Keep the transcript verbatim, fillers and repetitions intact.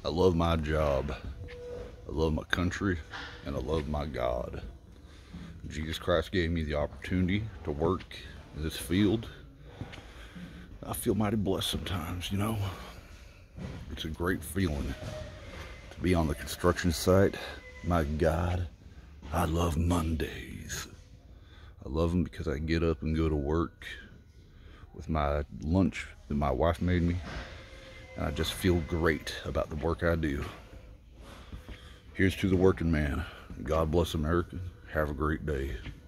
I love my job. I love my country, and I love my God. Jesus Christ gave me the opportunity to work in this field. I feel mighty blessed sometimes, you know. It's a great feeling to be on the construction site. My God, I love Mondays. I love them because I get up and go to work with my lunch that my wife made me, and I just feel great about the work I do. Here's to the working man. God bless America. Have a great day.